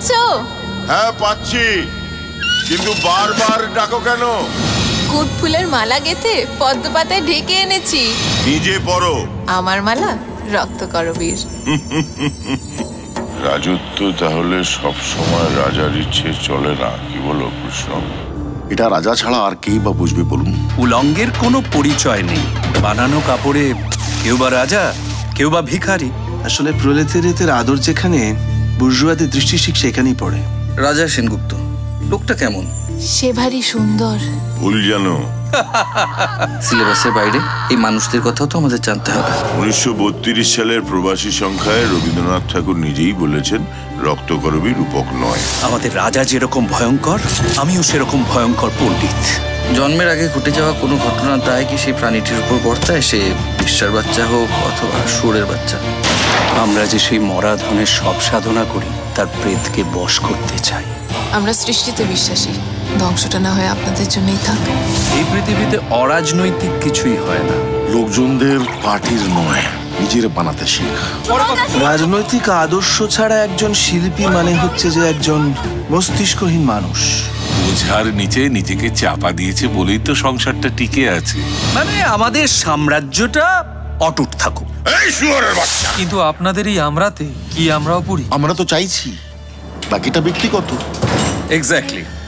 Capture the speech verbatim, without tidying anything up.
পাচ্ছো? হ্যাঁ পাচ্ছি, কিন্তু বারবার ডাকো কেন? কুট ফুলের মালা গেথে পদ্ম পাতায় ঢেকে এনেছি। নিজে পড়ো। আমার মালা রক্ত করবীর। রাজত্ব তাহলে সব সময় রাজার ইচ্ছে চলে না, কি বলো কৃষ্ণ? এটা রাজা ছাড়া আর কেই বা বুঝবে বলুন? উলঙ্গের কোনো পরিচয় নেই। বানানো কাপড়ে কেউ বা রাজা, কেউ বা ভিখারি। আসলে প্রলেতারিয়াতের আদর যেখানে, বুর্জুয়াদের দৃষ্টি ঠিক সেখানেই পড়ে। রাজা সেনগুপ্ত লোকটা কেমন? সে ভারী সুন্দর। ভুল জানো, সিলেবাসের বাইরে এই মানুষদের কথাও তো আমাদের জানতে হবে। উনিশশো বত্রিশ সালের প্রবাসী সংখ্যায় রবীন্দ্রনাথ ঠাকুর নিজেই বলেছেন রক্তকরবী রূপক নয়। আমাদের রাজা যেরকম ভয়ঙ্কর, আমিও সেরকম ভয়ঙ্কর পণ্ডিত। জন্মের আগে ঘটে যাওয়া কোনো ঘটনার দায় কি সেই প্রাণীটির উপর বর্তায়, সে বিশ্বার বাচ্চা হোক অথবা সুরের বাচ্চা? আমরা যে সেই মরা ধনের সব সাধনা করি, তার প্রেতকে বশ করতে চাই। আমরা সৃষ্টিতে বিশ্বাসী, ধ্বংসটা না হয় আপনাদের জন্যই থাক। এই পৃথিবীতে অরাজনৈতিক কিছুই হয় না। লোকজনদের পার্টির নয়, নিজের বানাতে শেখ। রাজনৈতিক আদর্শ ছাড়া একজন শিল্পী মানে হচ্ছে যে একজন মস্তিষ্কহীন মানুষ। বোঝার নিচে নিজেকে চাপা দিয়েছে বলেই তো সংসারটা টিকে আছে। মানে আমাদের সাম্রাজ্যটা অটুট থাকুক। এই শুয়োরের বাচ্চা! কিন্তু আপনাদের এই আমরাতে কি আমরাও পড়ি? আমরা তো চাইছি, বাকিটা ব্যক্তিগত। এক্স্যাক্টলি।